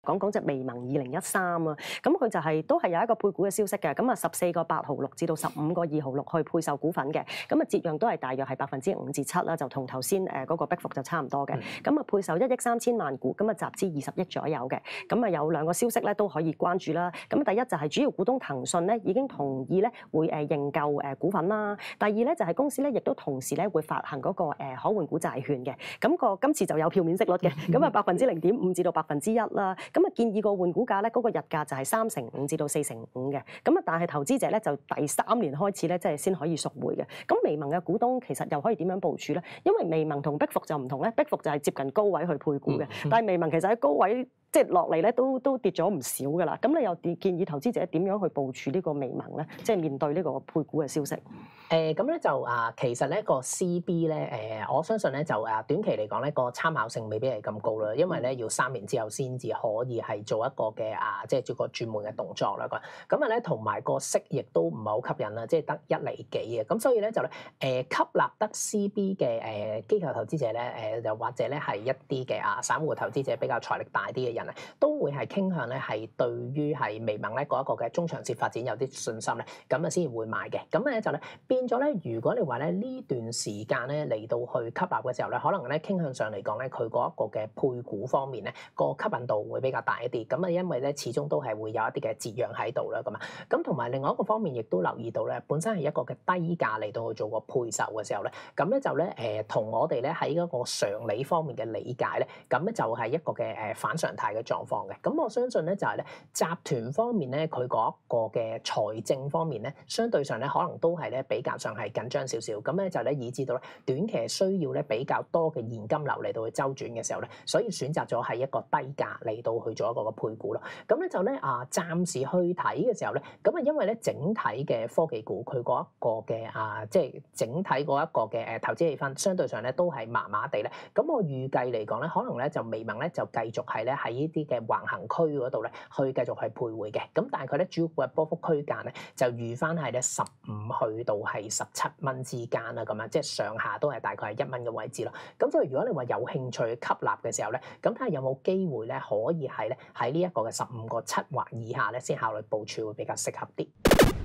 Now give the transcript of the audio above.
講講隻微盟2013啊，咁佢就都係有一個配股嘅消息嘅，咁啊14.8毫六至到15.2毫六去配售股份嘅，咁啊折讓都係大約係5%至7%啦，就同頭先嗰個碧服就差唔多嘅，咁啊配售1億3千萬股，咁啊集資20億左右嘅，咁啊有兩個消息咧都可以關注啦，咁第一就係主要股東騰訊咧已經同意咧會認購股份啦，第二咧就係公司咧亦都同時咧會發行嗰個可換股債券嘅，咁今次就有票面息率嘅，咁啊0.5%至到1%啦，咁啊建議個換股價咧嗰個日價就係3.5%至到4.5%嘅，咁啊但係投資者咧就第3年開始咧即係先可以贖回嘅，咁微盟嘅股東其實又可以點樣部署咧？因為微盟同碧服就唔同咧，碧服就係接近高位去配股嘅，但係微盟其實喺高位即係落嚟咧都跌咗唔少㗎啦。咁你又建議投資者點樣去部署呢個微盟咧？即係面對呢個配股嘅消息。 咁咧就其實咧個 CB 咧我相信咧就短期嚟講咧個參考性未必係咁高啦，因為咧要3年之後先至可以係做一個嘅即係做個轉換嘅動作啦。咁啊咧同埋個息亦都唔係好吸引啦，即係得1厘幾嘅。咁所以咧就咧吸納得 CB 嘅機構投資者咧又或者咧係一啲嘅散戶投資者比較財力大啲嘅人咧，都會係傾向咧係對於係微盟咧嗰一個嘅中長線發展有啲信心咧，咁啊先至會買嘅。咁咧就咧變咗咧，如果你話咧呢段時間咧嚟到去吸納嘅時候咧，可能咧傾向上嚟講咧，佢嗰一個嘅配股方面咧個吸引度會比較大一啲。咁啊，因為咧始終都係會有一啲嘅折讓喺度啦，咁啊，咁同埋另外一個方面亦都留意到咧，本身係一個嘅低價嚟到去做個配售嘅時候咧，咁咧就咧同我哋咧喺嗰個常理方面嘅理解咧，咁咧就係一個嘅反常態嘅狀況嘅。咁我相信咧就係咧集團方面咧，佢嗰一個嘅財政方面咧，相對上咧可能都係咧比較上係緊張少少。咁咧就咧以至到咧短期需要咧比較多嘅現金流嚟到去周轉嘅時候咧，所以選擇咗係一個低價嚟到去做一個嘅配股咯。咁咧就咧暫時去睇嘅時候咧，咁啊因為咧整體嘅科技股佢嗰一個嘅即係整體嗰一個嘅投資氣氛相對上咧都係麻麻地咧。咁我預計嚟講咧，可能咧就微盟咧就繼續係咧喺呢啲嘅橫行區嗰度咧去繼續去徘徊嘅。咁但係佢咧主要嘅波幅區間咧就預翻係咧15去到係17蚊之間啦，咁樣即係上下都係大概係1蚊嘅位置咯。咁所以如果你話有興趣吸納嘅時候咧，咁睇下有冇機會咧可以係咧喺呢一個嘅15.7或以下咧先考慮部署會比較適合啲。